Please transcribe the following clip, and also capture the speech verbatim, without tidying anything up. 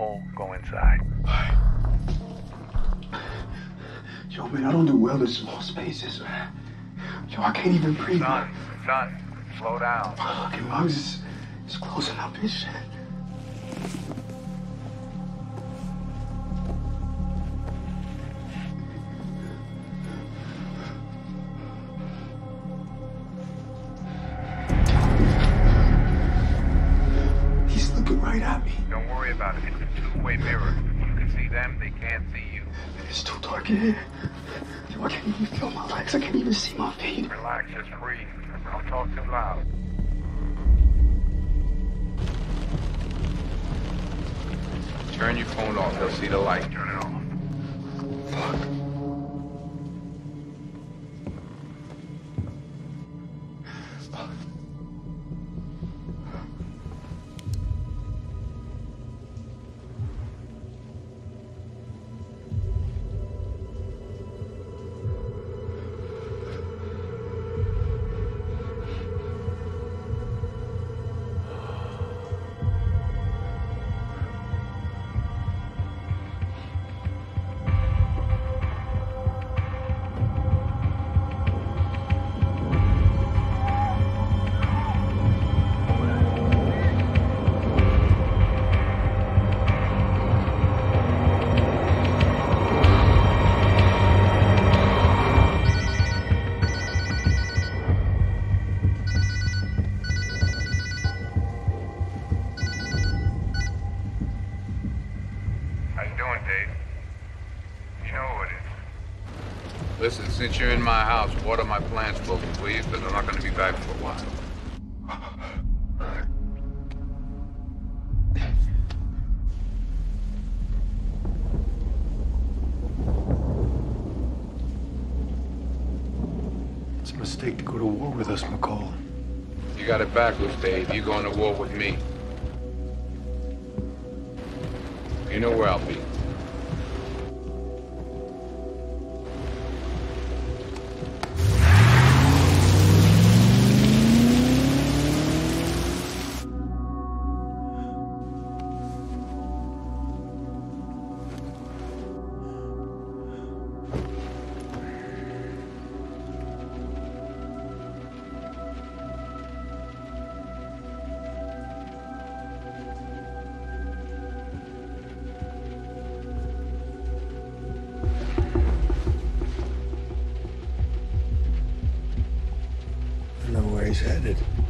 McCall, go inside. Yo, man, I don't do well in small spaces, man. Yo, I can't even breathe. Son, son, slow down. Okay, well, I was just, just closing up and shit. He's looking right at me. Don't worry about it. It's a two-way mirror. You can see them, they can't see you. It's too dark in here. Yo, I can't even feel my legs. I can't even see my feet. Relax, just breathe. Don't talk too loud. Turn your phone off. They'll see the light. Turn it off. Fuck. Listen, since you're in my house, water my plants for me, please, because I'm not going to be back for a while. It's a mistake to go to war with us, McCall. You got it backwards, Dave. You're going to war with me. You know where I'll be. I know where he's headed.